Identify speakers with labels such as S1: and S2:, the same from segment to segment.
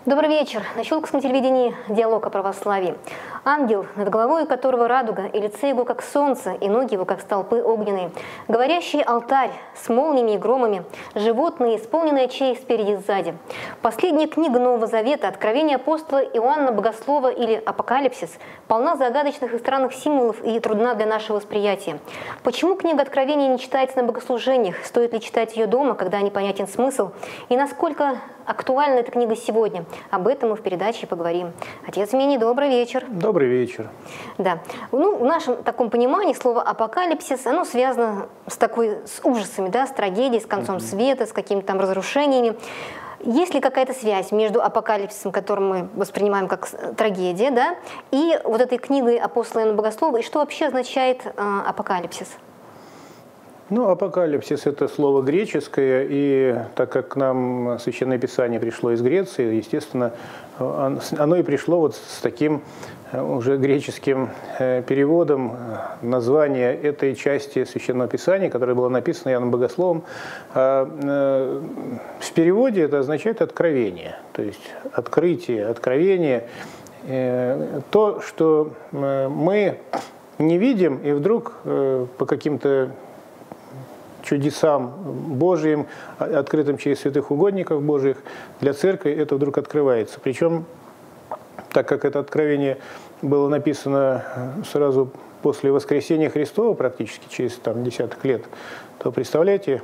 S1: Добрый вечер. На Щелковском телевидении «Диалог о православии». Ангел, над головой которого радуга, и лице его как солнце, и ноги его как столпы огненные. Говорящий алтарь с молниями и громами, животные, исполненные очей спереди и сзади. Последняя книга Нового Завета, Откровение апостола Иоанна Богослова или Апокалипсис, полна загадочных и странных символов и трудна для нашего восприятия. Почему книга Откровения не читается на богослужениях? Стоит ли читать ее дома, когда непонятен смысл? И насколько актуальна эта книга сегодня? Об этом мы в передаче поговорим. Отец Миний, добрый вечер.
S2: Добрый вечер.
S1: Да. В нашем таком понимании слово апокалипсис, оно связано с ужасами, да, с трагедией, с концом света, с какими-то там разрушениями. Есть ли какая-то связь между апокалипсисом, который мы воспринимаем как трагедия, да, и вот этой книгой апостола Иоанна Богослова, и что вообще означает апокалипсис?
S2: Апокалипсис – это слово греческое, и так как к нам Священное Писание пришло из Греции, естественно, оно и пришло вот с таким уже греческим переводом названия этой части Священного Писания, которая была написана Иоанном Богословом. В переводе это означает «откровение», то есть «открытие», «откровение», то, что мы не видим, и вдруг по каким-то чудесам Божьим, открытым через святых угодников Божьих, для церкви это вдруг открывается. Причем, так как это откровение было написано сразу после воскресения Христова, практически через десяток лет, то, представляете,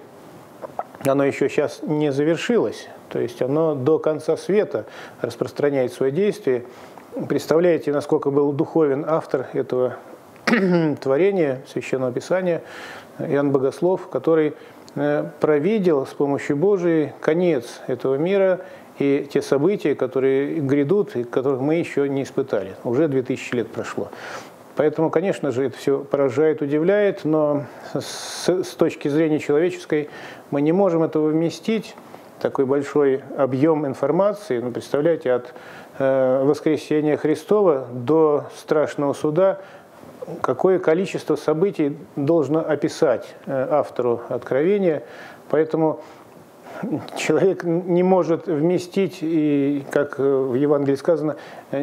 S2: оно еще сейчас не завершилось. То есть оно до конца света распространяет свое действие. Представляете, насколько был духовен автор этого творения Священного Писания, Иоанн Богослов, который провидел с помощью Божией конец этого мира и те события, которые грядут, и которых мы еще не испытали. Уже 2000 лет прошло. Поэтому, конечно же, это все поражает, удивляет, но с точки зрения человеческой мы не можем этого вместить, такой большой объем информации. Представляете, от воскресения Христова до страшного суда какое количество событий должно описать автору Откровения, поэтому человек не может вместить, и, как в Евангелии сказано,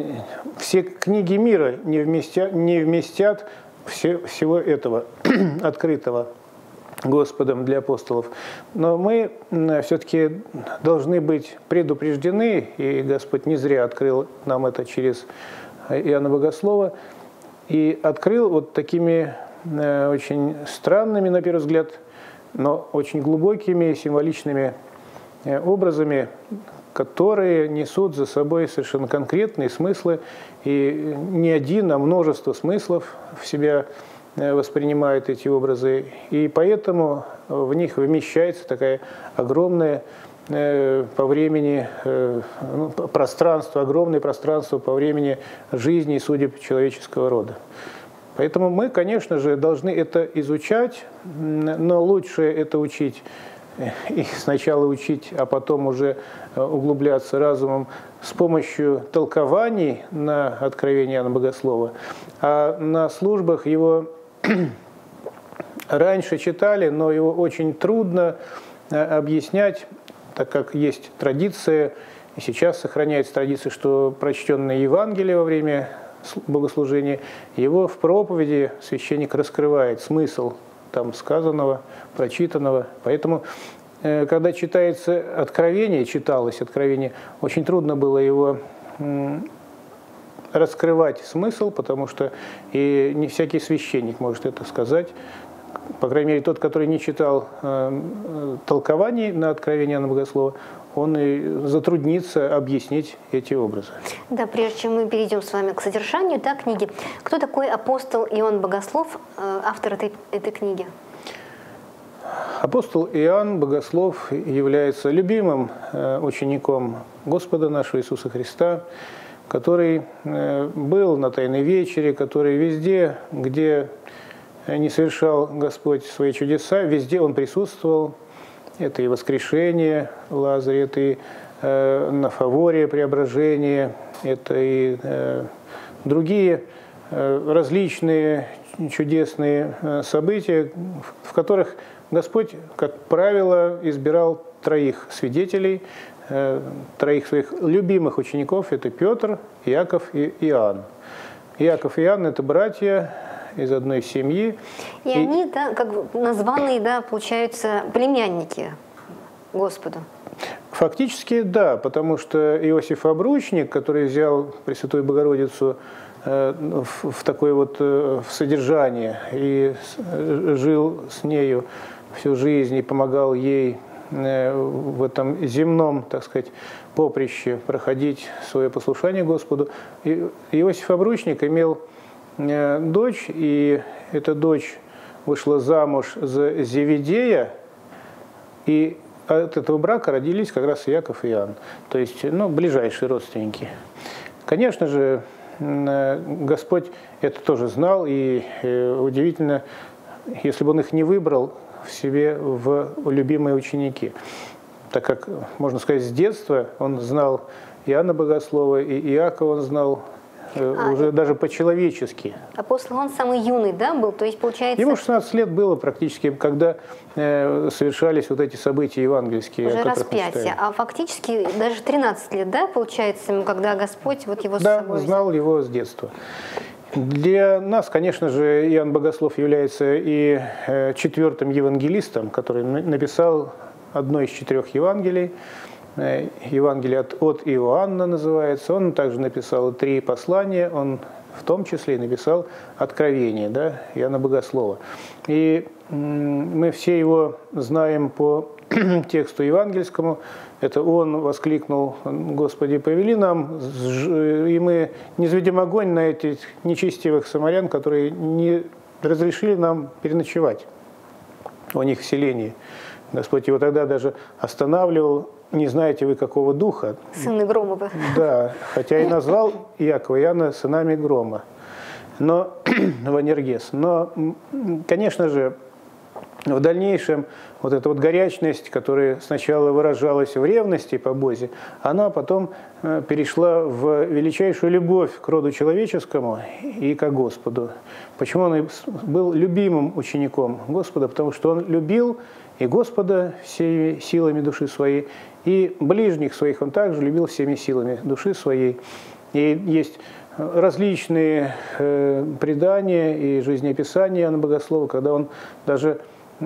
S2: все книги мира не вместят всего этого открытого Господом для апостолов. Но мы все-таки должны быть предупреждены, и Господь не зря открыл нам это через Иоанна Богослова, и открыл вот такими очень странными, на первый взгляд, но очень глубокими символичными образами, которые несут за собой совершенно конкретные смыслы, и не один, а множество смыслов в себя воспринимают эти образы, и поэтому в них вмещается такая огромная по времени пространство, огромное пространство по времени жизни и судеб человеческого рода. Поэтому мы, конечно же, должны это изучать, но лучше это учить и сначала учить, а потом уже углубляться разумом с помощью толкований на откровение Иоанна Богослова. А на службах его раньше читали, но его очень трудно объяснять, так как есть традиция, и сейчас сохраняется традиция, что прочтенное Евангелие во время богослужения, его в проповеди священник раскрывает смысл там сказанного, прочитанного. Поэтому, когда читается Откровение, читалось Откровение, очень трудно было его раскрывать смысл, потому что и не всякий священник может это сказать. По крайней мере, тот, который не читал толкований на Откровение Иоанна Богослова, он и затруднится объяснить эти образы. Да,
S1: прежде чем мы перейдем с вами к содержанию книги, кто такой апостол Иоанн Богослов, автор этой книги?
S2: Апостол Иоанн Богослов является любимым учеником Господа нашего Иисуса Христа, который был на Тайной вечере, который везде, где не совершал Господь свои чудеса, везде он присутствовал. Это и воскрешение Лазаря, это и на Фаворе преображение, это и другие различные чудесные события, в которых Господь, как правило, избирал троих свидетелей, троих своих любимых учеников, это Петр, Иаков и Иоанн. Иаков и Иоанн – это братья из одной семьи.
S1: И они, да, как названные, да, получаются племянники Господа.
S2: Фактически, да, потому что Иосиф Обручник, который взял Пресвятую Богородицу в такое вот в содержание и жил с нею всю жизнь и помогал ей в этом земном, так сказать, поприще проходить свое послушание Господу. Иосиф Обручник имел дочь, и эта дочь вышла замуж за Зеведея, и от этого брака родились как раз Иаков и Иоанн, то есть, ну, ближайшие родственники. Конечно же, Господь это тоже знал, и удивительно, если бы Он их не выбрал в себе в любимые ученики, так как, можно сказать, с детства Он знал Иоанна Богослова, и Иакова Он знал уже даже по-человечески.
S1: Апостол, он самый юный, да, был? То есть, получается...
S2: Ему 16 лет было практически, когда совершались вот эти события евангельские.
S1: Уже распятие. А фактически даже 13 лет, да, получается, когда Господь вот его с собой...
S2: Да, знал его с детства. Для нас, конечно же, Иоанн Богослов является и четвертым евангелистом, который написал одно из 4 Евангелий. Евангелие от Иоанна называется. Он также написал 3 послания, он в том числе и написал Откровение, да, Иоанна Богослова. И мы все его знаем по тексту евангельскому. Это он воскликнул: «Господи, повели нам, и мы низведем огонь на этих нечестивых самарян, которые не разрешили нам переночевать у них в селении». Господь его тогда даже останавливал: «Не знаете вы, какого духа?»
S1: Сыны Громовы.
S2: Да, хотя и назвал Иакова и Иоанна сынами Грома, но Ванергес. Но, конечно же, в дальнейшем вот эта вот горячность, которая сначала выражалась в ревности по Бозе, она потом перешла в величайшую любовь к роду человеческому и к Господу. Почему он был любимым учеником Господа? Потому что он любил и Господа всеми силами души своей, и ближних своих он также любил всеми силами души своей. И есть различные предания и жизнеописания Иоанна Богослова, когда он даже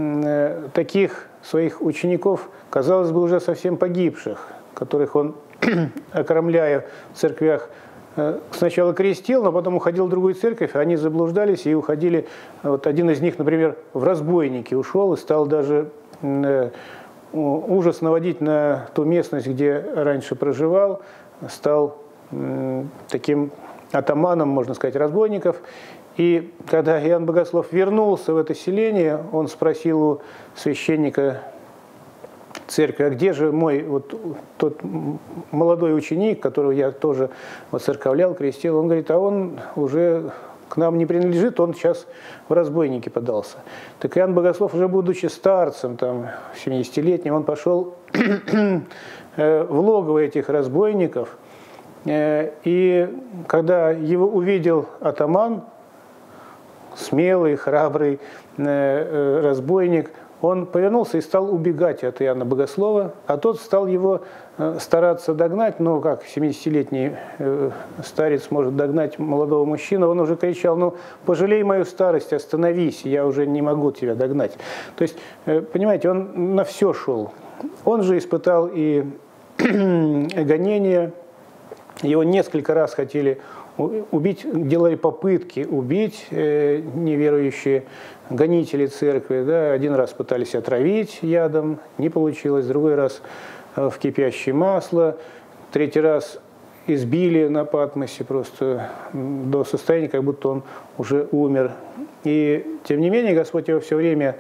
S2: таких своих учеников, казалось бы, уже совсем погибших, которых он, окромляя в церквях, сначала крестил, но потом уходил в другую церковь, они заблуждались и уходили. Вот один из них, например, в разбойники ушел и стал даже ужас наводить на ту местность, где раньше проживал, стал таким атаманом, можно сказать, разбойников. И когда Иоанн Богослов вернулся в это селение, он спросил у священника церкви: а где же мой вот тот молодой ученик, которого я тоже воцерковлял, крестил? Он говорит: а он уже к нам не принадлежит, он сейчас в разбойники подался. Так Иоанн Богослов, уже будучи старцем, там, 70-летним, он пошел в логово этих разбойников, и когда его увидел атаман, смелый, храбрый разбойник, он повернулся и стал убегать от Иоанна Богослова, а тот стал его стараться догнать. Ну, как 70-летний старец может догнать молодого мужчину? Он уже кричал: ну, пожалей мою старость, остановись, я уже не могу тебя догнать. То есть, понимаете, он на все шел. Он же испытал и гонения, его несколько раз хотели убить, делали попытки убить неверующие гонители церкви. Да. Один раз пытались отравить ядом, не получилось. Другой раз в кипящее масло. Третий раз избили на Патмосе просто до состояния, как будто он уже умер. И тем не менее Господь его все время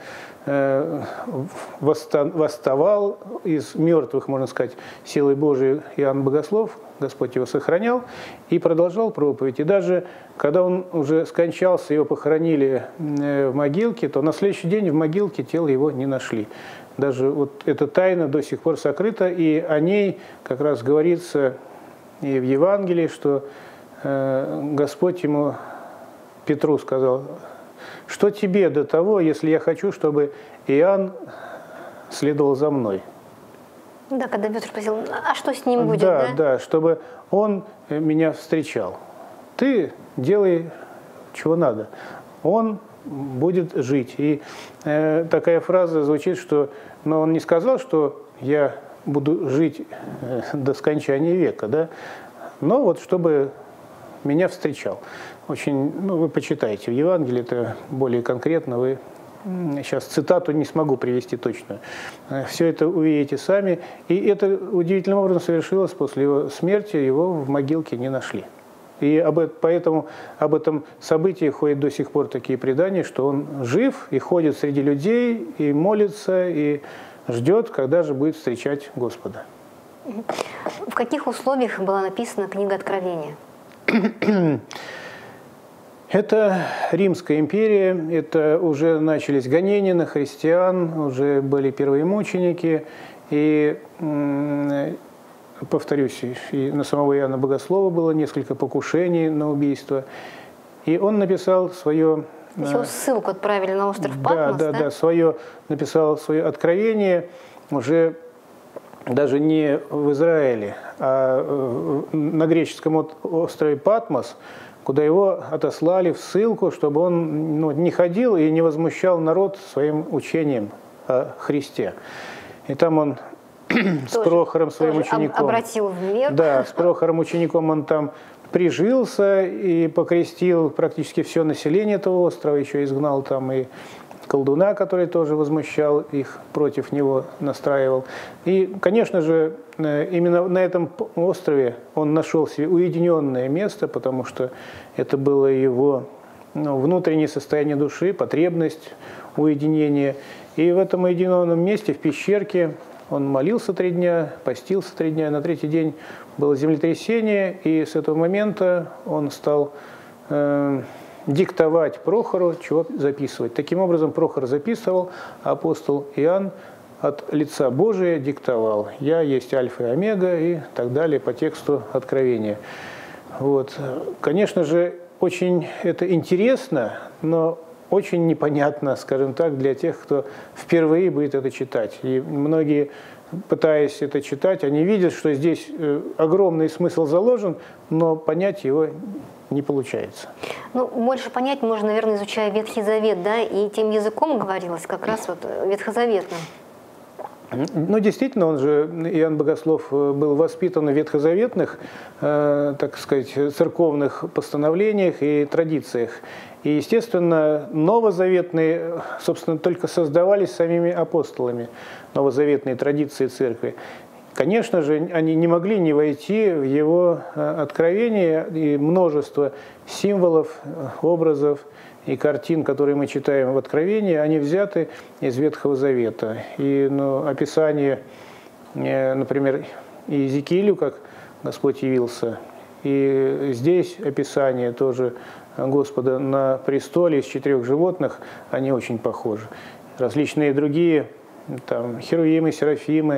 S2: восставал из мертвых, можно сказать, силой Божией. Иоанн Богослов, Господь его сохранял и продолжал проповедь. И даже когда он уже скончался, его похоронили в могилке, то на следующий день в могилке тело его не нашли. Даже вот эта тайна до сих пор сокрыта, и о ней как раз говорится и в Евангелии, что Господь ему, Петру, сказал: что тебе до того, если я хочу, чтобы Иоанн следовал за мной?
S1: Да, когда Петр спросил, а что с ним будет,
S2: да? Да, чтобы он меня встречал. Ты делай, чего надо. Он будет жить. И такая фраза звучит, что но он не сказал, что я буду жить до скончания века, да? Но вот чтобы меня встречал. Очень, ну, вы почитайте в Евангелии, это более конкретно, вы сейчас цитату не смогу привести точную. Все это увидите сами. И это удивительным образом совершилось после его смерти, его в могилке не нашли. И поэтому об этом событии ходят до сих пор такие предания, что он жив и ходит среди людей, и молится, и ждет, когда же будет встречать Господа.
S1: В каких условиях была написана книга Откровения?
S2: Это Римская империя, это уже начались гонения на христиан, уже были первые мученики, и, повторюсь, и на самого Иоанна Богослова было несколько покушений на убийство, и он написал свое...
S1: Еще ссылку отправили на остров Патмос, да?
S2: Да, написал свое откровение уже даже не в Израиле, а на греческом острове Патмос, куда его отослали в ссылку, чтобы он не ходил и не возмущал народ своим учением о Христе. И там он с Прохором, своим учеником,
S1: обратил в мир.
S2: Да, с Прохором учеником он там прижился и покрестил практически все население этого острова, еще изгнал там и колдуна, который тоже возмущал их, против него настраивал. И, конечно же, именно на этом острове он нашел себе уединенное место, потому что это было его внутреннее состояние души, потребность уединения. И в этом уединенном месте, в пещерке, он молился 3 дня, постился 3 дня. На 3-й день было землетрясение, и с этого момента он стал диктовать Прохору, чего записывать. Таким образом, Прохор записывал, а апостол Иоанн от лица Божия диктовал. «Я есть Альфа и Омега» и так далее по тексту Откровения. Вот. Конечно же, очень это интересно, но очень непонятно, скажем так, для тех, кто впервые будет это читать. И многие, пытаясь это читать, они видят, что здесь огромный смысл заложен, но понять его не получается.
S1: Ну, больше понять можно, наверное, изучая Ветхий Завет, да, и тем языком говорилось как раз вот ветхозаветным.
S2: Ну, действительно, он же, Иоанн Богослов, был воспитан в ветхозаветных, так сказать, церковных постановлениях и традициях. И, естественно, новозаветные, собственно, только создавались самими апостолами, новозаветные традиции церкви. Конечно же, они не могли не войти в его откровение, и множество символов, образов и картин, которые мы читаем в Откровении, они взяты из Ветхого Завета. И описание, например, Иезекиилю, как Господь явился, и здесь описание тоже Господа на престоле из 4 животных, они очень похожи. Различные другие, там, херувимы, серафимы,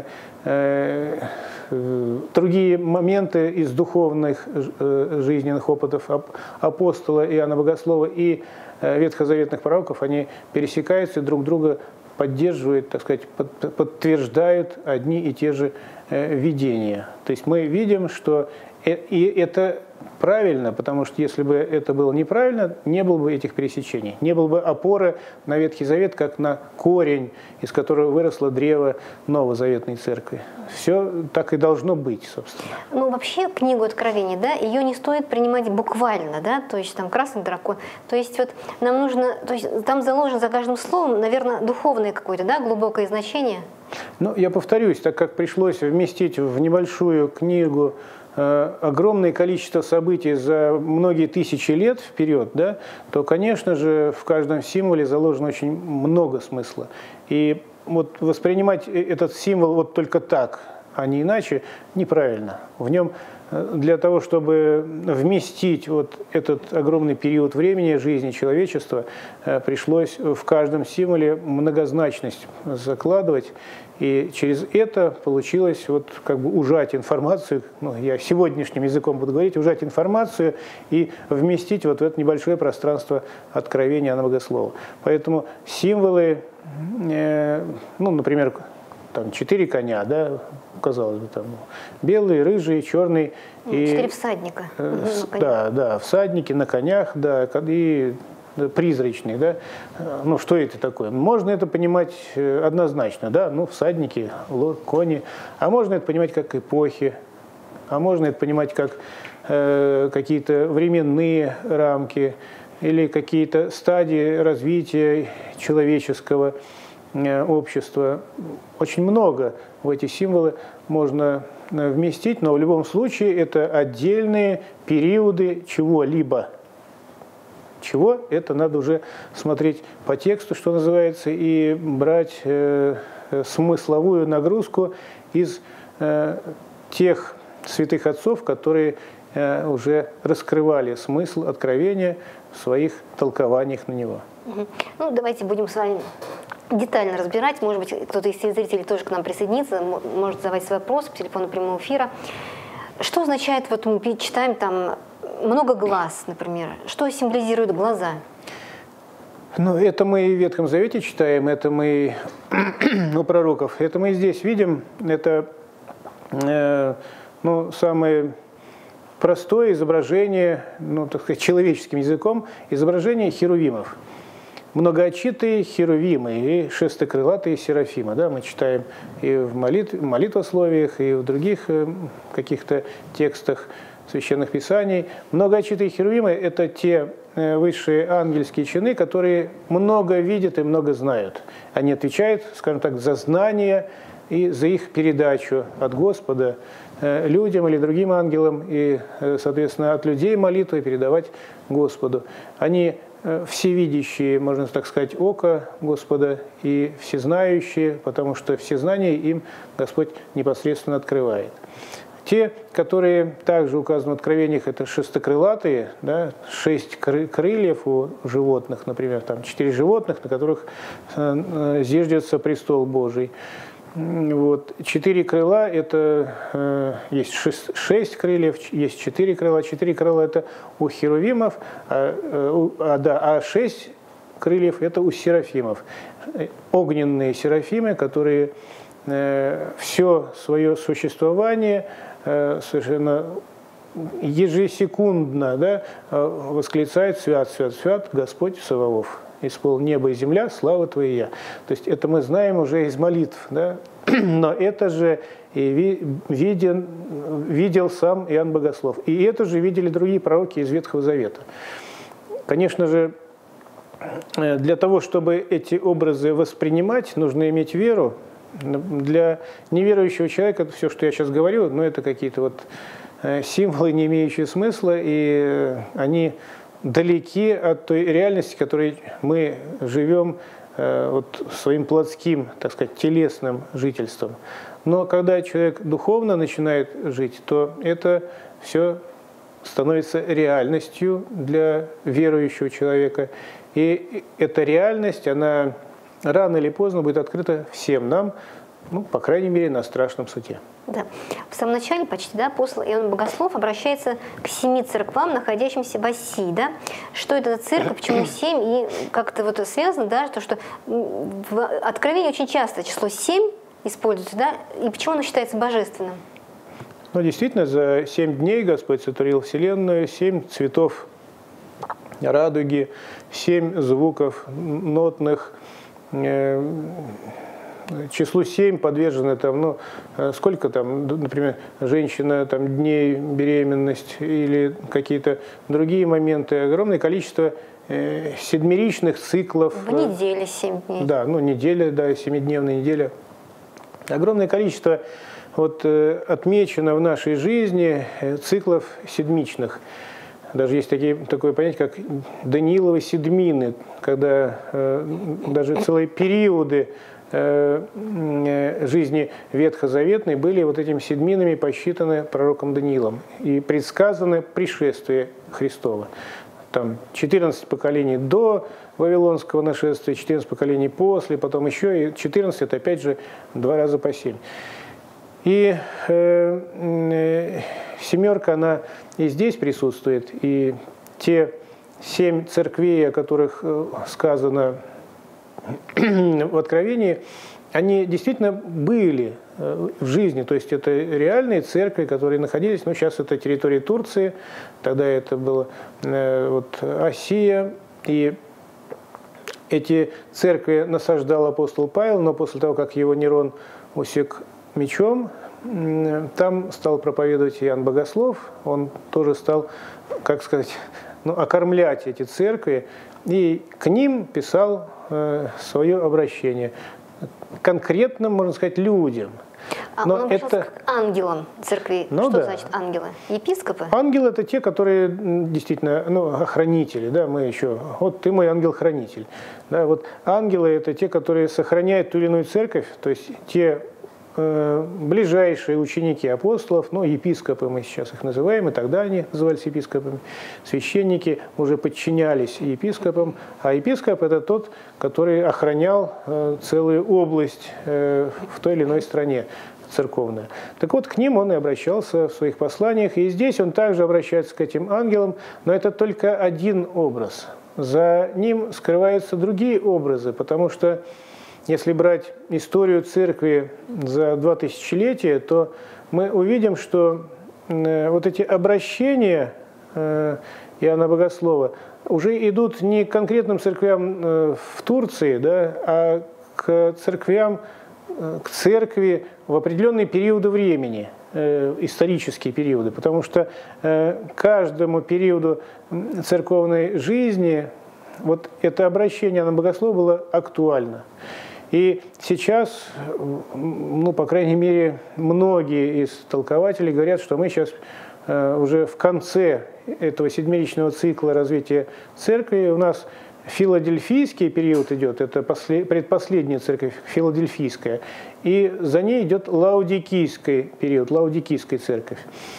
S2: другие моменты из духовных жизненных опытов апостола Иоанна Богослова и ветхозаветных пророков, они пересекаются и друг друга поддерживают, так сказать, подтверждают одни и те же видения. То есть мы видим, что и это правильно, потому что если бы это было неправильно, не было бы этих пересечений, не было бы опоры на Ветхий Завет, как на корень, из которого выросло древо новозаветной церкви. Все так и должно быть, собственно.
S1: Ну, вообще, книгу Откровений, да, ее не стоит принимать буквально, да, то есть там красный дракон. То есть вот нам нужно, то есть там заложено за каждым словом, наверное, духовное какое-то, да, глубокое значение.
S2: Ну, я повторюсь, так как пришлось вместить в небольшую книгу огромное количество событий за многие тысячи лет вперед, да, то, конечно же, в каждом символе заложено очень много смысла. И вот воспринимать этот символ вот только так, а не иначе, неправильно. В нем для того, чтобы вместить вот этот огромный период времени жизни человечества, пришлось в каждом символе многозначность закладывать. И через это получилось вот как бы ужать информацию, ну, я сегодняшним языком буду говорить, ужать информацию и вместить вот в это небольшое пространство откровения Иоанна Богослова. Поэтому символы, ну, например, там 4 коня, да, казалось бы, там белый, рыжий, черный.
S1: 4 всадника.
S2: Да, всадники на конях, да, и призрачный, да. Ну, что это такое? Можно это понимать однозначно, да, ну, всадники, кони, а можно это понимать как эпохи, а можно это понимать как какие-то временные рамки или какие-то стадии развития человеческого общества. Очень много в эти символы можно вместить, но в любом случае это отдельные периоды чего-либо. Чего? Это надо уже смотреть по тексту, что называется, и брать смысловую нагрузку из тех святых отцов, которые уже раскрывали смысл откровения в своих толкованиях на него.
S1: Ну, давайте будем с вами детально разбирать. Может быть, кто-то из зрителей тоже к нам присоединится, может задавать свой вопрос по телефону прямого эфира. Что означает, вот мы читаем там много глаз, например. Что символизируют глаза?
S2: Ну, это мы и в Ветхом Завете читаем, это мы у пророков. Это мы здесь видим, это ну, самое простое изображение, ну, так сказать, человеческим языком, изображение херувимов. Многоочитые херувимы и шестокрылатые серафимы. Да, мы читаем и в молитвословиях, и в других каких-то текстах священных писаний. Многоочитые херувимы – это те высшие ангельские чины, которые много видят и много знают. Они отвечают, скажем так, за знания и за их передачу от Господа людям или другим ангелам, и, соответственно, от людей молитвы передавать Господу. Они всевидящие, можно так сказать, око Господа и всезнающие, потому что все знания им Господь непосредственно открывает. Те, которые также указаны в откровениях, это шестокрылатые, да, 6 крыльев у животных, например, там 4 животных, на которых зиждется престол Божий. Вот. 4 крыла – это есть 6 крыльев, есть 4 крыла. 4 крыла – это у херувимов, а 6 крыльев – это у серафимов. Огненные серафимы, которые все свое существование совершенно ежесекундно, да, восклицает: «Свят, свят, свят, Господь Саваоф, исполнил небо и земля, слава Твоя». То есть это мы знаем уже из молитв, да? Но это же и видел сам Иоанн Богослов. И это же видели другие пророки из Ветхого Завета. Конечно же, для того, чтобы эти образы воспринимать, нужно иметь веру. Для неверующего человека это все, что я сейчас говорю, но это какие-то вот символы, не имеющие смысла, и они далеки от той реальности, в которой мы живем вот своим плотским, так сказать, телесным жительством. Но когда человек духовно начинает жить, то это все становится реальностью для верующего человека. И эта реальность, она рано или поздно будет открыта всем нам, ну, по крайней мере, на страшном суде.
S1: Да. В самом начале почти, да, апостол Иоанн Богослов обращается к 7 церквам, находящимся в Асии, да. Что это за церковь, почему 7, и как-то вот связано, да, то, что в Откровении очень часто число 7 используется, да, и почему оно считается божественным?
S2: Ну, действительно, за 7 дней Господь сотворил вселенную, 7 цветов радуги, 7 звуков нотных, числу 7 подвержены там, ну, сколько там, например, женщина, там, дней беременность или какие-то другие моменты, огромное количество седмеричных циклов.
S1: В неделе 7 дней.
S2: Да, ну, неделя, да, 7-дневная неделя. Огромное количество вот отмечено в нашей жизни циклов седмичных. Даже есть такое понятие, как Данииловы седмины, когда даже целые периоды жизни ветхозаветной были вот этими седминами посчитаны пророком Даниилом и предсказано пришествие Христова. Там 14 поколений до Вавилонского нашествия, 14 поколений после, потом еще и 14, это опять же 2 раза по 7. И семерка, она и здесь присутствует, и те 7 церквей, о которых сказано в Откровении, они действительно были в жизни, то есть это реальные церкви, которые находились, ну сейчас это территория Турции, тогда это было вот Осия, и эти церкви насаждал апостол Павел, но после того, как его Нерон усек мечом, там стал проповедовать Иоанн Богослов, он тоже стал, как сказать, ну, окормлять эти церкви, и к ним писал свое обращение. Конкретным, можно сказать, людям.
S1: Но он это к ангелам церкви.
S2: Ну,
S1: что
S2: да.
S1: Значит ангелы? Епископы?
S2: Ангелы — это те, которые действительно, ну, охранители, да, мы еще, вот ты мой ангел-хранитель. Да, вот ангелы — это те, которые сохраняют ту или иную церковь, то есть те ближайшие ученики апостолов, ну, епископы мы сейчас их называем, и тогда они назывались епископами, священники уже подчинялись епископам, а епископ — это тот, который охранял целую область в той или иной стране церковная. Так вот, к ним он и обращался в своих посланиях, и здесь он также обращается к этим ангелам, но это только один образ. За ним скрываются другие образы, потому что если брать историю церкви за 2 тысячелетия, то мы увидим, что вот эти обращения Иоанна Богослова уже идут не к конкретным церквям в Турции, да, а к церквям, к церкви в определенные периоды времени, исторические периоды, потому что каждому периоду церковной жизни вот это обращение Иоанна Богослова было актуально. И сейчас, ну, по крайней мере, многие из толкователей говорят, что мы сейчас уже в конце этого седмеричного цикла развития церкви. У нас филадельфийский период идет, это предпоследняя церковь, филадельфийская, и за ней идет лаодикийский период, лаодикийская церковь.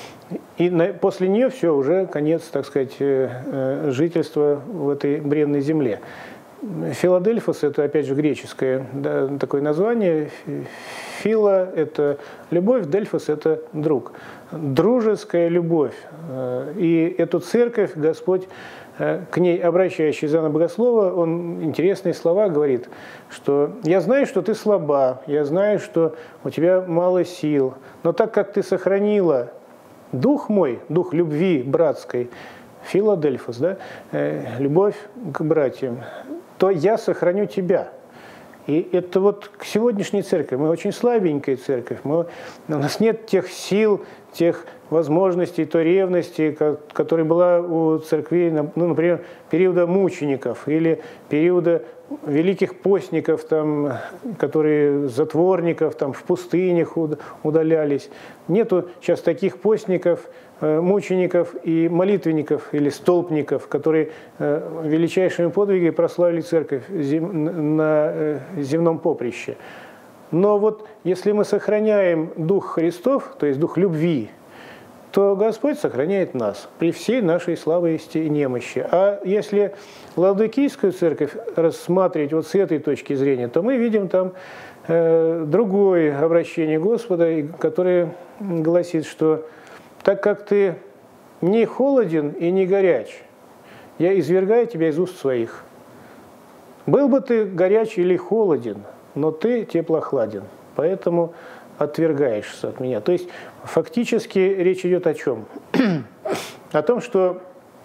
S2: И после нее все, уже конец, так сказать, жительства в этой бренной земле. Филадельфос — это, опять же, греческое, да, такое название. Фила — это любовь, дельфос — это друг. Дружеская любовь. И эту церковь Господь, к ней обращающий Иоанна Богослова, он интересные слова говорит, что «я знаю, что ты слаба, я знаю, что у тебя мало сил, но так как ты сохранила дух мой, дух любви братской», Филадельфос, да, любовь к братьям, то я сохраню тебя. И это вот к сегодняшней церкви. Мы очень слабенькая церковь. У нас нет тех сил, тех возможностей, той ревности, которая была у церквей, ну, например, периода мучеников или периода великих постников, там, которые затворников там, в пустынях удалялись. Нету сейчас таких постников, мучеников и молитвенников или столпников, которые величайшими подвигами прославили церковь на земном поприще. Но вот если мы сохраняем дух Христов, то есть дух любви, то Господь сохраняет нас при всей нашей слабости и немощи. А если Лаодикийскую церковь рассматривать вот с этой точки зрения, то мы видим там другое обращение Господа, которое гласит, что так как ты не холоден и не горяч, я извергаю тебя из уст своих. Был бы ты горяч или холоден, но ты теплохладен, поэтому отвергаешься от меня. То есть фактически речь идет о чем? О том, что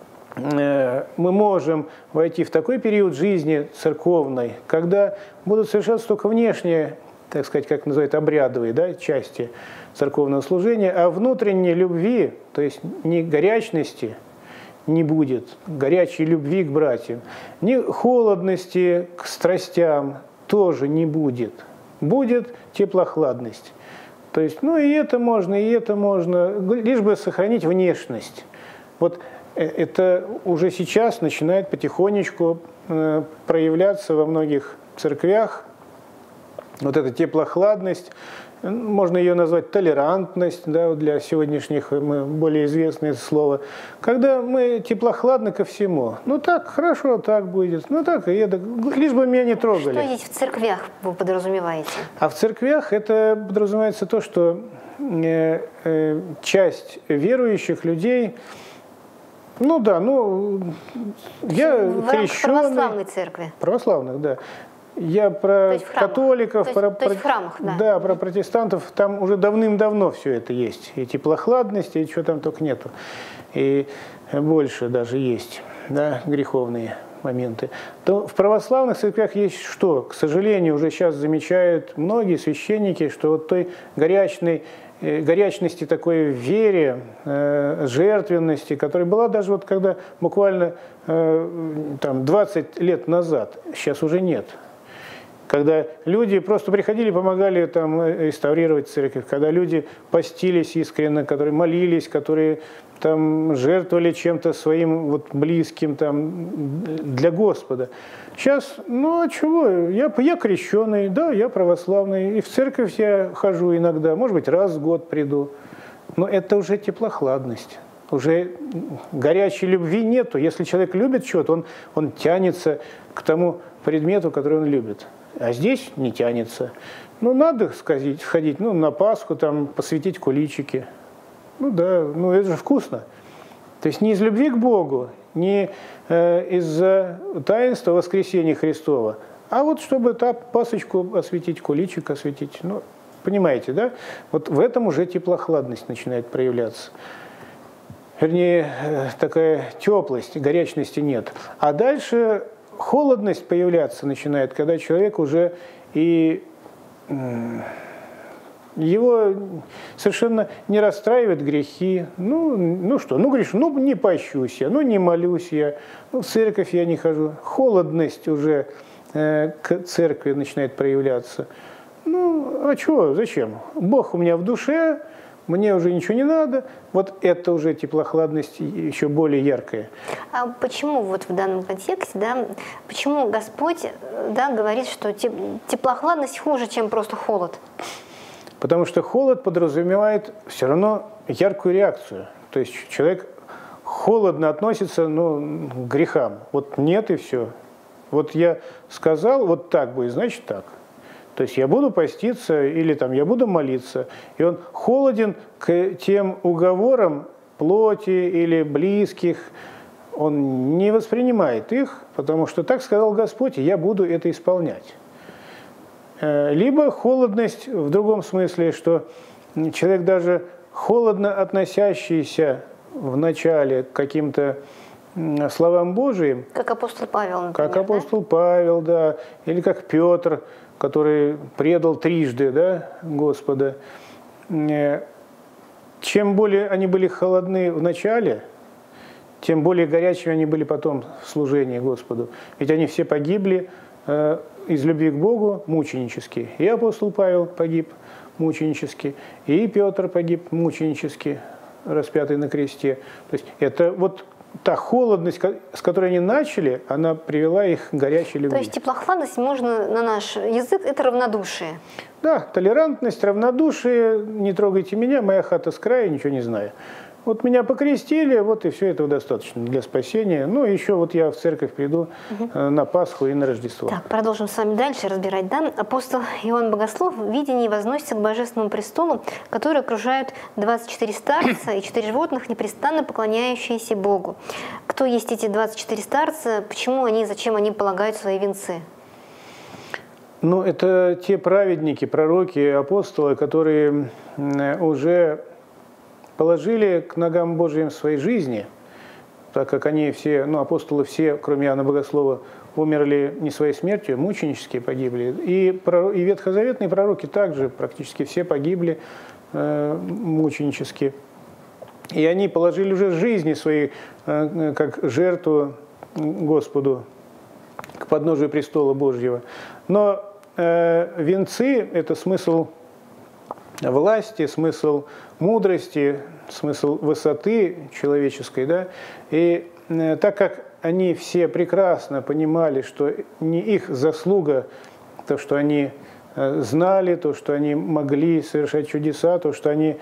S2: мы можем войти в такой период жизни церковной, когда будут совершаться только внешние, так сказать, как называют, обрядовые, да, части церковного служения, а внутренней любви, то есть не горячности не будет, горячей любви к братьям, ни холодности к страстям тоже не будет. Будет теплохладность. То есть, ну и это можно, лишь бы сохранить внешность. Вот это уже сейчас начинает потихонечку проявляться во многих церквях. Вот эта теплохладность, можно ее назвать толерантность, да, для сегодняшних более известное слово. Когда мы теплохладны ко всему. Ну так, хорошо, так будет. Ну так, и это, лишь бы меня не трогали.
S1: Что здесь в церквях вы подразумеваете? А
S2: в церквях это подразумевается то, что часть верующих людей, ну да, ну я крещеный.
S1: В православной церкви.
S2: Православных, да. Я про католиков,
S1: то есть в храмах, да.
S2: Да, про протестантов, там уже давным-давно все это есть. И теплохладность, и чего там только нету. И больше даже есть, да, греховные моменты. То в православных церквях есть что? К сожалению, уже сейчас замечают многие священники, что вот той горячности такой вере, жертвенности, которая была даже вот когда буквально там, 20 лет назад, сейчас уже нет. Когда люди просто приходили, помогали там реставрировать церковь, когда люди постились искренне, которые молились, которые там жертвовали чем-то своим вот близким там для Господа. Сейчас, ну а чего, я крещеный, да, я православный, и в церковь я хожу иногда, может быть, раз в год приду, но это уже теплохладность. Уже горячей любви нету. Если человек любит что-то, он тянется к тому предмету, который он любит. А здесь не тянется. Ну, надо сходить, ну, на Пасху, там, посвятить куличики. Ну да, ну это же вкусно. То есть не из любви к Богу, не из-за таинства воскресения Христова, а вот чтобы Пасочку осветить, куличик осветить. Ну, понимаете, да? Вот в этом уже теплохладность начинает проявляться. Вернее, такая теплость, горячности нет. А дальше холодность появляться начинает, когда человек уже и его совершенно не расстраивают грехи. Ну что, ну грешу, ну не пощусь я, ну не молюсь я, ну в церковь я не хожу. Холодность уже к церкви начинает проявляться. Ну, а чего, зачем? Бог у меня в душе, мне уже ничего не надо. Вот это уже теплохладность еще более яркая.
S1: А почему вот в данном контексте, да, почему Господь, да, говорит, что теплохладность хуже, чем просто холод?
S2: Потому что холод подразумевает все равно яркую реакцию. То есть человек холодно относится, ну, к грехам. Вот нет и все. Вот я сказал, вот так будет, значит так. То есть я буду поститься или там, я буду молиться. И он холоден к тем уговорам плоти или близких. Он не воспринимает их, потому что так сказал Господь, и я буду это исполнять. Либо холодность в другом смысле, что человек даже холодно относящийся вначале к каким-то словам Божиим.
S1: Как апостол Павел, например.
S2: Как апостол Павел, да. Или как Петр, который предал трижды, да, Господа. Чем более они были холодны в начале, тем более горячими они были потом в служении Господу. Ведь они все погибли из любви к Богу мученически. И апостол Павел погиб мученически, и Петр погиб мученически, распятый на кресте. То есть это вот та холодность, с которой они начали, она привела их к горячей любви.
S1: То есть теплохладность, можно на наш язык, это равнодушие.
S2: Да, толерантность, равнодушие, не трогайте меня, моя хата с края, ничего не знаю. Вот меня покрестили, вот и все этого достаточно для спасения. Ну, еще вот я в церковь приду на Пасху и на Рождество.
S1: Так, продолжим с вами дальше разбирать. Да? Апостол Иоанн Богослов в видении возносится к Божественному престолу, который окружают 24 старца и 4 животных, непрестанно поклоняющиеся Богу. Кто есть эти 24 старца, почему они, зачем они полагают свои венцы?
S2: Ну, это те праведники, пророки, апостолы, которые уже положили к ногам Божьим своей жизни, так как они все, ну, апостолы все, кроме Иоанна Богослова, умерли не своей смертью, мученически погибли. И ветхозаветные пророки также практически все погибли мученически. И они положили уже жизни свои как жертву Господу к подножию престола Божьего. Но венцы – это смысл власти, смысл мудрости, смысл высоты человеческой, да, и так как они все прекрасно понимали, что не их заслуга, то, что они знали, то, что они могли совершать чудеса, то, что они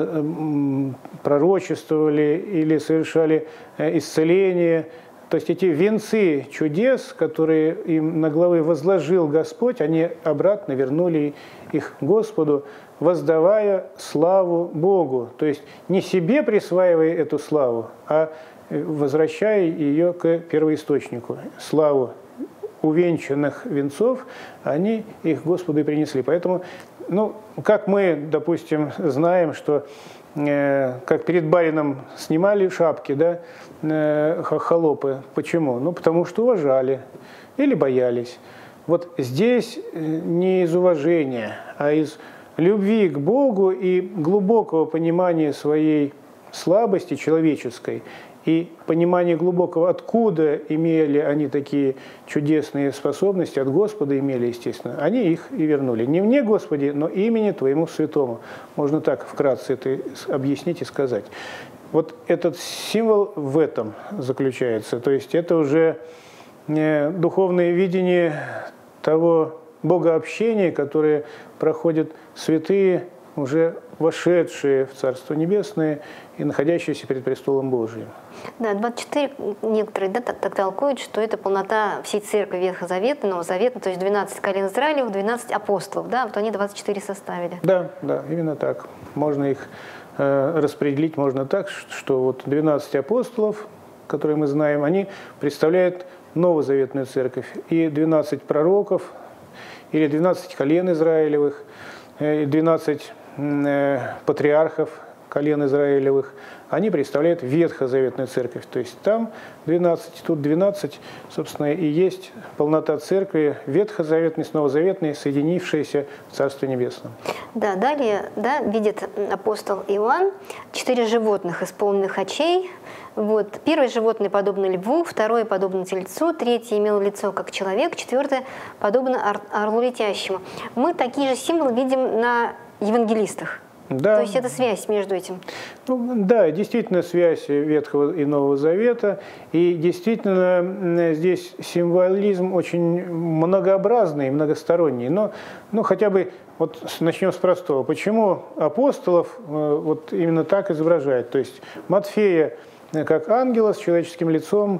S2: пророчествовали или совершали исцеление, то есть эти венцы чудес, которые им на главы возложил Господь, они обратно вернули их Господу, воздавая славу Богу. То есть не себе присваивая эту славу, а возвращая ее к первоисточнику. Славу увенчанных венцов, они их Господу и принесли. Поэтому, ну, как мы, допустим, знаем, что как перед барином снимали шапки, да, холопы. Почему? Ну, потому что уважали или боялись. Вот здесь не из уважения, а из любви к Богу и глубокого понимания своей слабости человеческой и понимания глубокого, откуда имели они такие чудесные способности, от Господа имели, естественно, они их и вернули. Не мне, Господи, но имени Твоему святому. Можно так вкратце это объяснить и сказать. Вот этот символ в этом заключается. То есть это уже духовное видение того богообщения, которое проходят святые, уже вошедшие в Царство Небесное и находящиеся перед престолом Божиим.
S1: Да, 24 некоторые так толкуют, что это полнота всей церкви Ветхого Завета, Нового Завета, то есть 12 колен Израилев, 12 апостолов, да, вот они 24 составили.
S2: Да, именно так. Можно их распределить, можно так, что вот 12 апостолов, которые мы знаем, они представляют новозаветную церковь, и 12 пророков, или 12 колен Израилевых, 12 патриархов колен Израилевых, они представляют ветхозаветную церковь. То есть там 12, тут 12, собственно, и есть полнота церкви ветхозаветной с новозаветной, соединившиеся в Царстве Небесном. Да,
S1: далее, да, видит апостол Иоанн 4 животных, исполненных очей. Вот. Первое животное подобно льву, второе подобно тельцу, третье имело лицо как человек, четвертое подобно орлу летящему. Мы такие же символы видим на евангелистах.
S2: Да.
S1: То есть это связь между этим.
S2: Ну, да, действительно связь Ветхого и Нового Завета. И действительно здесь символизм очень многообразный, многосторонний. Но хотя бы вот начнем с простого. Почему апостолов вот именно так изображают? То есть Матфея как ангела с человеческим лицом,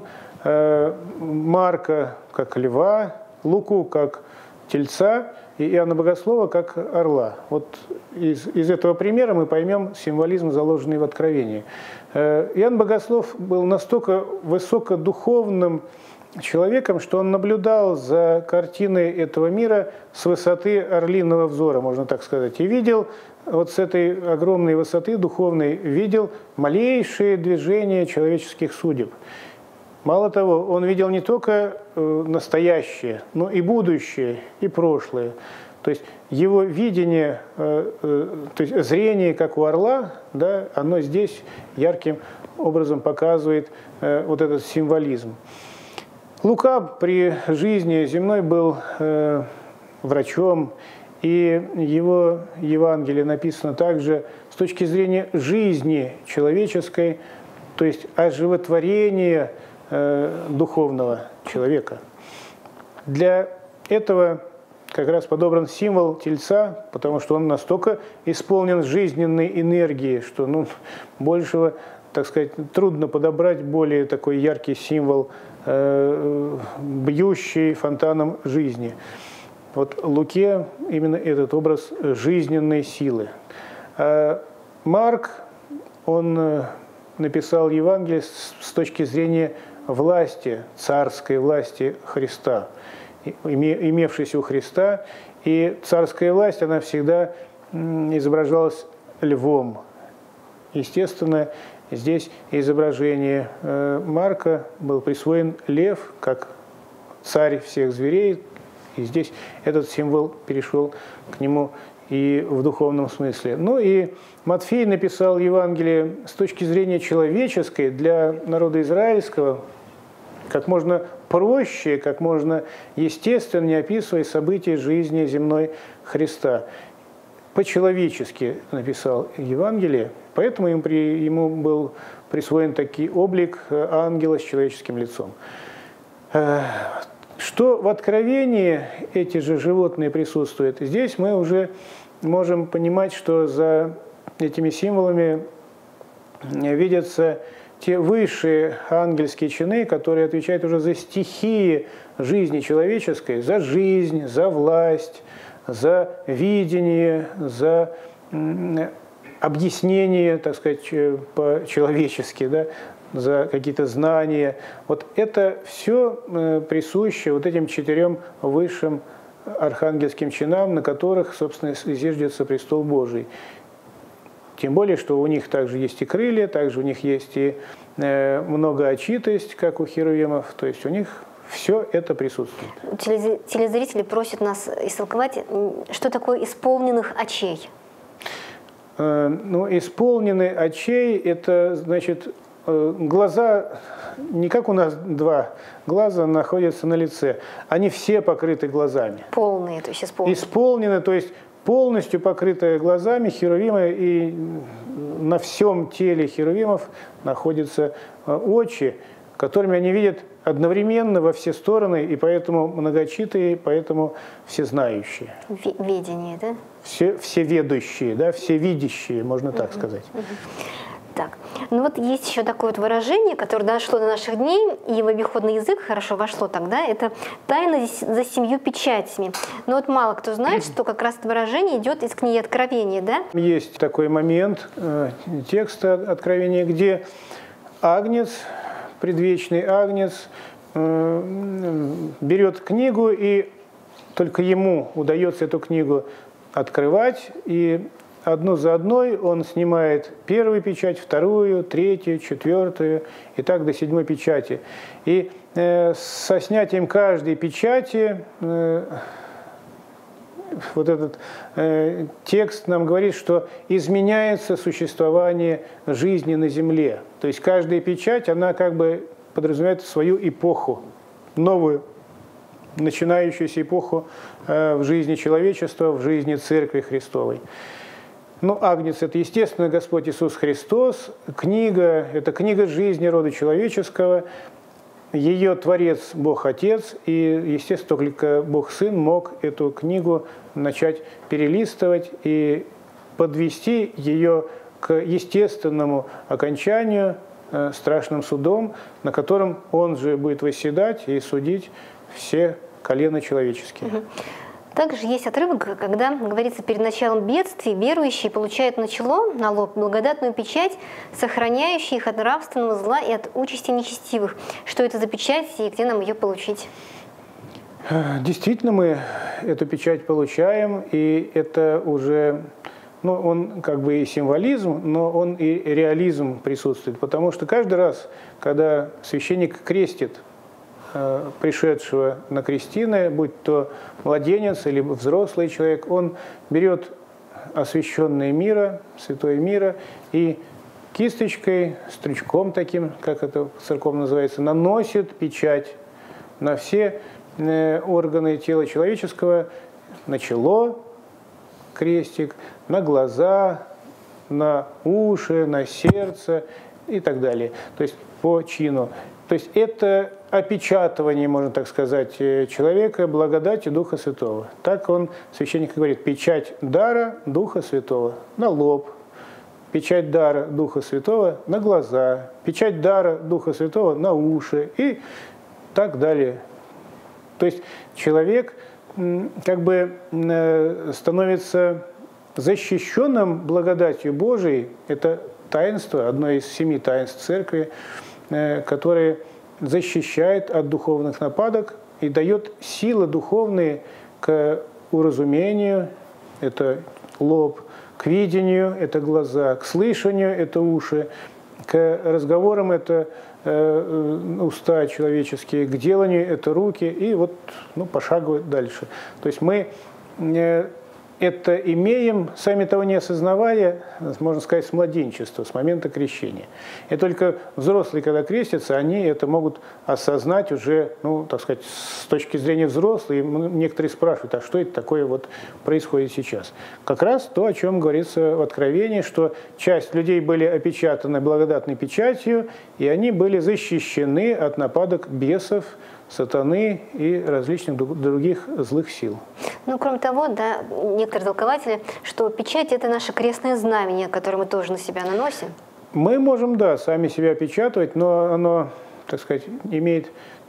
S2: Марка как льва, Луку как тельца, и Иоанна Богослова как орла. Вот из этого примера мы поймем символизм, заложенный в Откровении. Иоанн Богослов был настолько высокодуховным человеком, что он наблюдал за картиной этого мира с высоты орлиного взора, можно так сказать, и видел вот с этой огромной высоты духовной, видел малейшие движения человеческих судеб. Мало того, он видел не только настоящее, но и будущее, и прошлое. То есть его видение, то есть зрение, как у орла, да, оно здесь ярким образом показывает вот этот символизм. Лука при жизни земной был врачом, и его Евангелие написано также с точки зрения жизни человеческой, то есть оживотворения духовного человека. Для этого как раз подобран символ тельца, потому что он настолько исполнен жизненной энергии, что большего, так сказать, трудно подобрать более такой яркий символ, бьющий фонтаном жизни. Вот Луке именно этот образ жизненной силы. Марк, он написал Евангелие с точки зрения власти, царской власти Христа, имевшейся у Христа. И царская власть, она всегда изображалась львом. Естественно, здесь изображение Марка был присвоен лев, как царь всех зверей. И здесь этот символ перешел к нему и в духовном смысле. Ну и Матфей написал Евангелие с точки зрения человеческой для народа израильского, как можно проще, как можно естественнее описывая события жизни земной Христа. По-человечески написал Евангелие, поэтому ему был присвоен такой облик ангела с человеческим лицом. Что в Откровении эти же животные присутствуют, здесь мы уже можем понимать, что за этими символами видятся те высшие ангельские чины, которые отвечают уже за стихии жизни человеческой, за жизнь, за власть, за видение, за объяснение, так сказать, по-человечески, да, за какие-то знания. Вот это все присуще вот этим 4 высшим архангельским чинам, на которых, собственно, зиждется престол Божий. Тем более, что у них также есть и крылья, также у них есть и многоочитость, как у херувимов, то есть у них все это присутствует.
S1: Телезрители просят нас истолковать, что такое исполненных очей.
S2: Ну, исполненный очей, это значит глаза, не как у нас 2 глаза находятся на лице, они все покрыты глазами.
S1: Полные, то есть исполненные.
S2: Исполнены, то есть полностью покрытые глазами херувимы, и на всем теле херувимов находятся очи, которыми они видят одновременно во все стороны, и поэтому многочитые, поэтому всезнающие.
S1: Видение, да?
S2: Всеведущие, да, всевидящие, можно так сказать.
S1: Так, ну вот есть еще такое вот выражение, которое дошло до наших дней, и в обиходный язык хорошо вошло тогда, это «тайна за 7 печатями». Но вот мало кто знает, что как раз это выражение идет из книги Откровения, да?
S2: Есть такой момент текста Откровения, где Агнец, предвечный Агнец, берет книгу, и только ему удается эту книгу открывать, и одну за одной он снимает 1-ю печать, 2-ю, 3-ю, 4-ю, и так до 7-й печати. И со снятием каждой печати вот этот текст нам говорит, что изменяется существование жизни на Земле. То есть каждая печать, она как бы подразумевает свою эпоху, новую, начинающуюся эпоху в жизни человечества, в жизни Церкви Христовой. Ну, Агнец – это, естественно, Господь Иисус Христос. Книга – это книга жизни рода человеческого. Ее Творец – Бог Отец. И, естественно, только Бог Сын мог эту книгу начать перелистывать и подвести ее к естественному окончанию, страшным судом, на котором Он же будет восседать и судить все колена человеческие.
S1: Также есть отрывок, когда говорится, перед началом бедствий верующие получают на чело, на лоб, благодатную печать, сохраняющую их от нравственного зла и от участи нечестивых. Что это за печать и где нам ее получить?
S2: Действительно, мы эту печать получаем, и это уже, ну, он как бы и символизм, но он и реализм присутствует, потому что каждый раз, когда священник крестит пришедшего на крестины, будь то младенец или взрослый человек, он берет освященное мира, святое мира, и кисточкой, стручком таким, как это церковно называется, наносит печать на все органы тела человеческого, на чело крестик, на глаза, на уши, на сердце и так далее. То есть по чину. То есть это опечатывание, можно так сказать, человека благодатью Духа Святого. Так он, священник говорит, печать дара Духа Святого на лоб, печать дара Духа Святого на глаза, печать дара Духа Святого на уши и так далее. То есть человек как бы становится защищенным благодатью Божией. Это таинство, одно из 7 таинств Церкви, которое защищает от духовных нападок и дает силы духовные к уразумению, это лоб, к видению, это глаза, к слышанию, это уши, к разговорам, это уста человеческие, к деланию, это руки, и вот пошагово дальше. То есть мы это имеем, сами того не осознавая, можно сказать, с младенчества, с момента крещения. И только взрослые, когда крестятся, они это могут осознать уже, так сказать, с точки зрения взрослых. И некоторые спрашивают, а что это такое вот происходит сейчас? Как раз то, о чем говорится в Откровении, что часть людей были опечатаны благодатной печатью, и они были защищены от нападок бесов, сатаны и различных других злых сил.
S1: Кроме того, да, некоторые толкователи, что печать – это наше крестное знамение, которое мы тоже на себя наносим.
S2: Мы можем, да, сами себя опечатывать, но оно, так сказать, имеет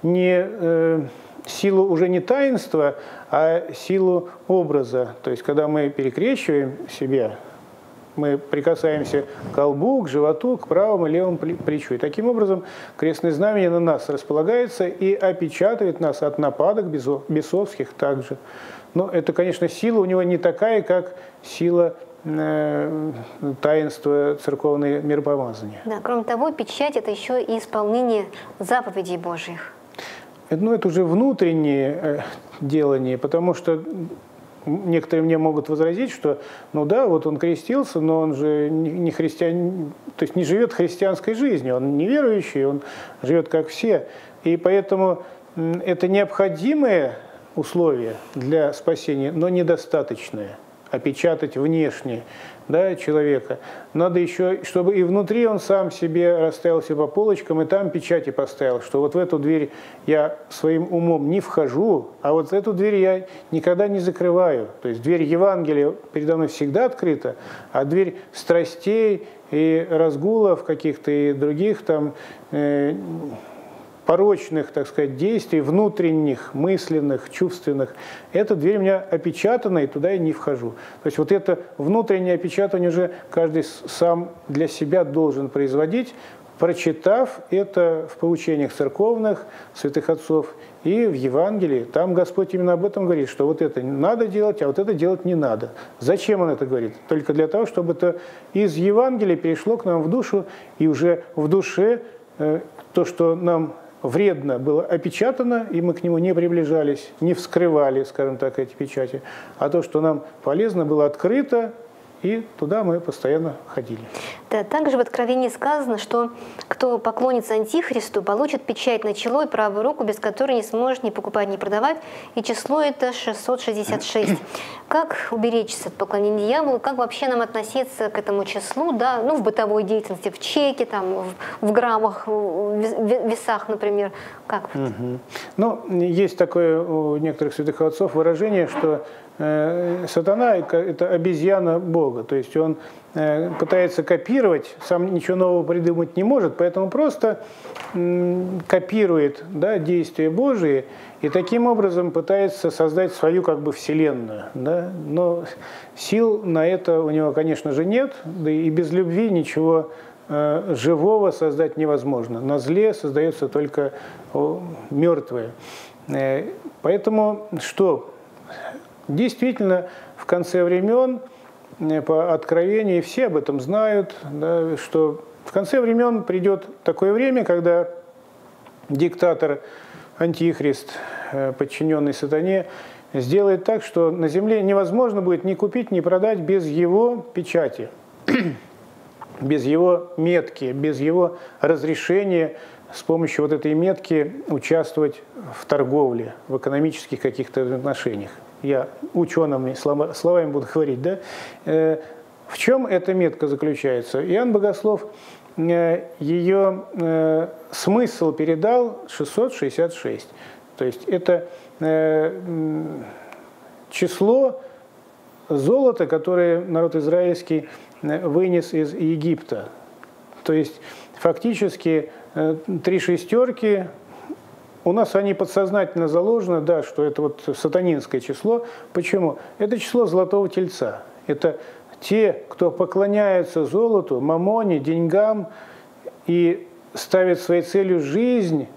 S2: не силу уже не таинства, а силу образа. То есть, когда мы перекрещиваем себя, мы прикасаемся к колбу, к животу, к правому и левому плечу. И таким образом крестное знамение на нас располагается и опечатывает нас от нападок бесовских также. Но это, конечно, сила у него не такая, как сила таинства церковной миропомазания.
S1: Да, кроме того, печать – это еще и исполнение заповедей Божьих.
S2: Это уже внутреннее делание, потому что некоторые мне могут возразить, что, ну да, вот он крестился, но он же не христианин, то есть не живет христианской жизнью, он неверующий, он живет как все. И поэтому это необходимое условие для спасения, но недостаточное. Опечатать внешне, да, человека. Надо еще, чтобы и внутри он сам себе расставил все по полочкам, и там печати поставил, что вот в эту дверь я своим умом не вхожу, а вот эту дверь я никогда не закрываю. То есть дверь Евангелия передо мной всегда открыта, а дверь страстей и разгулов каких-то и других там порочных, так сказать, действий, внутренних, мысленных, чувственных, эта дверь у меня опечатана, и туда я не вхожу. То есть вот это внутреннее опечатывание уже каждый сам для себя должен производить, прочитав это в поучениях церковных, святых отцов и в Евангелии. Там Господь именно об этом говорит, что вот это надо делать, а вот это делать не надо. Зачем Он это говорит? Только для того, чтобы это из Евангелия перешло к нам в душу, и уже в душе то, что нам вредно было опечатано, и мы к нему не приближались, не вскрывали, скажем так, эти печати, а то, что нам полезно, было открыто, и туда мы постоянно ходили.
S1: Да, также в Откровении сказано, что кто поклонится Антихристу, получит печать на чело и правую руку, без которой не сможет ни покупать, ни продавать, и число это 666. Как уберечься от поклонения дьяволу, как вообще нам относиться к этому числу, да, ну, в бытовой деятельности, в чеке, там, в граммах, в весах, например, как?
S2: Ну, есть такое у некоторых святых отцов выражение, что сатана – это обезьяна Бога, то есть он пытается копировать, сам ничего нового придумать не может, поэтому просто копирует, да, действия Божии и таким образом пытается создать свою как бы вселенную. Да? Но сил на это у него, конечно же, нет, да и без любви ничего живого создать невозможно. На зле создается только мертвое. Поэтому что? Действительно, в конце времен, по откровению, все об этом знают, да, что в конце времен придет такое время, когда диктатор, антихрист, подчиненный сатане, сделает так, что на земле невозможно будет ни купить, ни продать без его печати, без его метки, без его разрешения с помощью вот этой метки участвовать в торговле, в экономических каких-то отношениях. Я учеными словами буду говорить, да? В чем эта метка заключается? Иоанн Богослов ее смысл передал 666. То есть это число золота, которое народ израильский вынес из Египта. То есть фактически 3 шестерки. У нас они подсознательно заложены, да, что это вот сатанинское число. Почему? Это число золотого тельца. Это те, кто поклоняются золоту, мамоне, деньгам и ставят своей целью жизни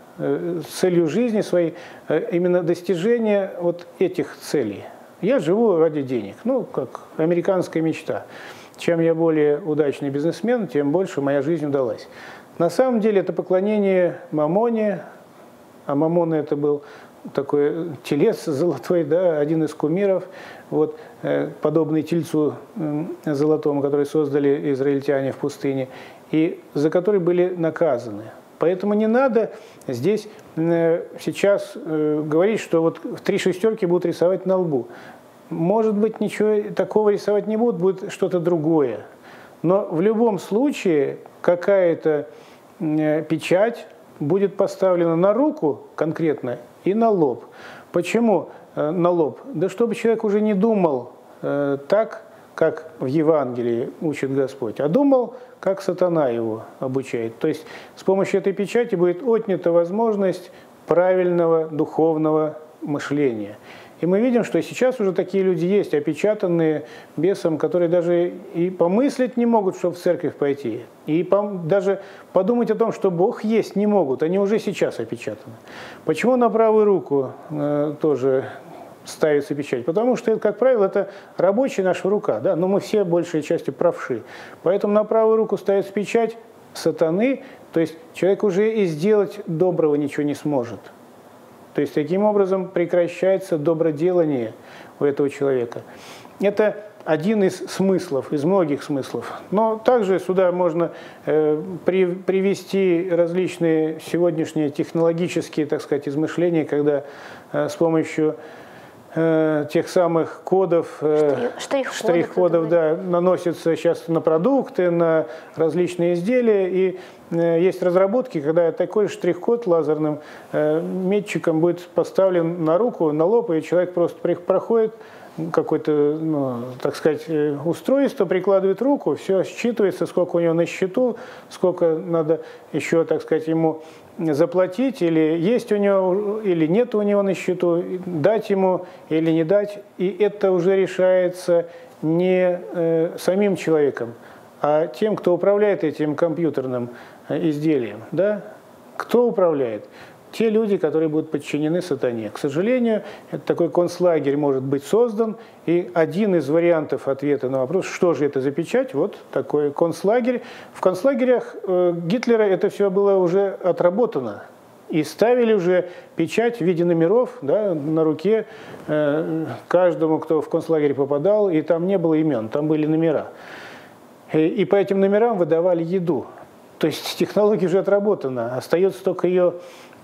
S2: своей именно достижение вот этих целей. Я живу ради денег, ну, как американская мечта. Чем я более удачный бизнесмен, тем больше моя жизнь удалась. На самом деле это поклонение мамоне, а Мамон это был такой телец золотой, да, один из кумиров, вот, подобный тельцу золотому, который создали израильтяне в пустыне, и за который были наказаны. Поэтому не надо здесь сейчас говорить, что вот 3 шестерки будут рисовать на лбу. Может быть, ничего такого рисовать не будут, будет что-то другое. Но в любом случае какая-то печать будет поставлена на руку конкретно и на лоб. Почему на лоб? Да чтобы человек уже не думал так, как в Евангелии учит Господь, а думал, как сатана его обучает. То есть с помощью этой печати будет отнята возможность правильного духовного мышления. И мы видим, что сейчас уже такие люди есть, опечатанные бесом, которые даже и помыслить не могут, чтобы в церковь пойти. И даже подумать о том, что Бог есть, не могут. Они уже сейчас опечатаны. Почему на правую руку тоже ставится печать? Потому что, как правило, это рабочая наша рука, да? Но мы все большей частью правши. Поэтому на правую руку ставится печать сатаны, то есть человек уже и сделать доброго ничего не сможет. То есть таким образом прекращается доброделание у этого человека. Это один из смыслов, из многих смыслов. Но также сюда можно привести различные сегодняшние технологические, так сказать, измышления, когда с помощью тех самых кодов, штрих-кодов, да, наносятся сейчас на продукты, на различные изделия. И есть разработки, когда такой штрих-код лазерным метчиком будет поставлен на руку, на лоб, и человек просто проходит какое-то, так сказать, устройство, прикладывает руку, все считывается, сколько у него на счету, сколько надо еще, так сказать, ему заплатить, или есть у него, или нет у него на счету, дать ему или не дать. И это уже решается не самим человеком, а тем, кто управляет этим компьютерным изделием. Да? Кто управляет? Те люди, которые будут подчинены сатане. К сожалению, такой концлагерь может быть создан, и один из вариантов ответа на вопрос, что же это за печать, вот такой концлагерь. В концлагерях Гитлера это все было уже отработано. И ставили уже печать в виде номеров, да, на руке каждому, кто в концлагерь попадал, и там не было имен, там были номера. И по этим номерам выдавали еду. То есть технология уже отработана, остается только ее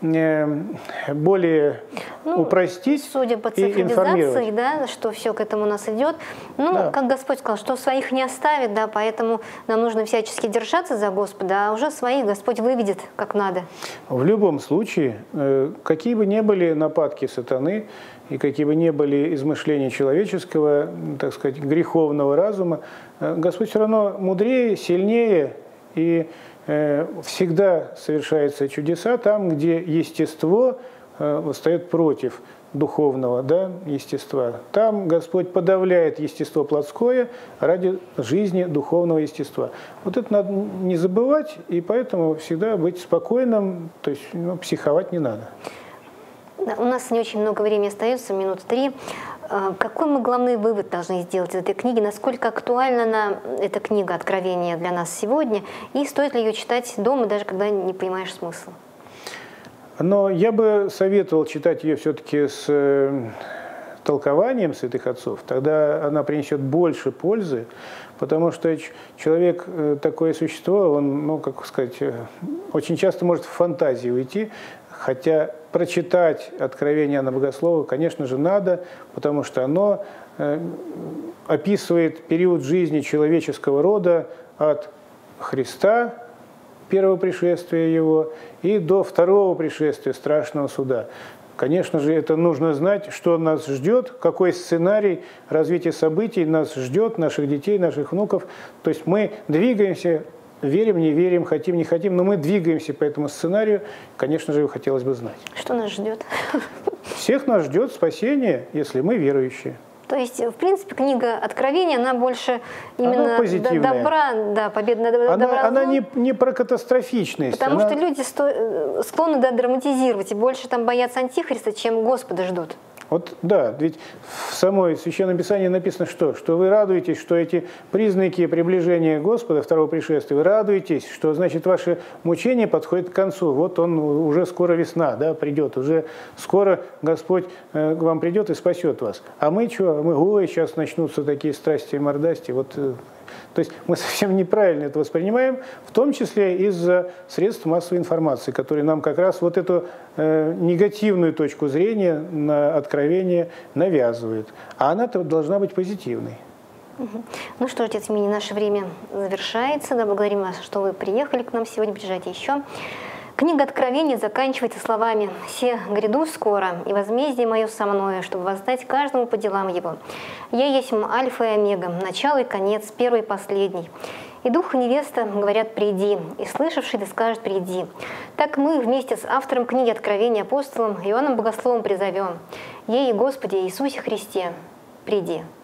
S2: более упростить,
S1: судя по цифровизации, да, что все к этому у нас идет. Да. Как Господь сказал, что своих не оставит, да, поэтому нам нужно всячески держаться за Господа, а уже своих Господь выведет как надо.
S2: В любом случае, какие бы ни были нападки сатаны, и какие бы ни были измышления человеческого, так сказать, греховного разума, Господь все равно мудрее, сильнее и всегда совершаются чудеса там, где естество восстает против духовного, да, естества. Там Господь подавляет естество плотское ради жизни духовного естества. Вот это надо не забывать, и поэтому всегда быть спокойным, то есть психовать не надо.
S1: У нас не очень много времени остается, минут 3. Какой мы главный вывод должны сделать из этой книги? Насколько актуальна эта книга Откровения для нас сегодня? И стоит ли ее читать дома, даже когда не понимаешь смысла?
S2: Но я бы советовал читать ее все-таки с толкованием святых отцов. Тогда она принесет больше пользы, потому что человек, такое существо, он, как сказать, очень часто может в фантазии уйти. Хотя прочитать Откровение Иоанна Богослова, конечно же, надо, потому что оно описывает период жизни человеческого рода от Христа, первого пришествия Его, и до второго пришествия страшного суда. Конечно же, это нужно знать, что нас ждет, какой сценарий развития событий нас ждет, наших детей, наших внуков. То есть мы двигаемся. Верим, не верим, хотим, не хотим, но мы двигаемся по этому сценарию. Конечно же, его хотелось бы знать.
S1: Что нас ждет?
S2: Всех нас ждет спасение, если мы верующие.
S1: То есть, в принципе, книга Откровения, она больше именно добра, да, победа над добром.
S2: Она не про катастрофичность.
S1: Потому что люди склонны драматизировать и больше там боятся Антихриста, чем Господа ждут.
S2: Вот да, ведь в самой Священном Писании написано что? Что вы радуетесь, что эти признаки приближения Господа, второго пришествия, вы радуетесь, что значит ваше мучение подходит к концу. Вот он уже скоро весна, да, придет, уже скоро Господь к вам придет и спасет вас. А мы что? Мы, сейчас начнутся такие страсти и мордасти. Вот, то есть мы совсем неправильно это воспринимаем, в том числе из-за средств массовой информации, которые нам как раз вот эту негативную точку зрения на Откровение навязывают. А она-то должна быть позитивной.
S1: Ну что, отец Миний, наше время завершается. Да, благодарим вас, что вы приехали к нам сегодня. Приезжайте еще. Книга Откровения заканчивается словами: «Се гряду скоро, и возмездие мое со мною, чтобы воздать каждому по делам его. Я есть Альфа и Омега, начало и конец, первый и последний. И дух и невеста говорят: «Приди», и слышавший да скажет: «Приди». Так мы вместе с автором книги Откровения апостолом Иоанном Богословом призовем: «Ей, Господи Иисусе Христе, приди».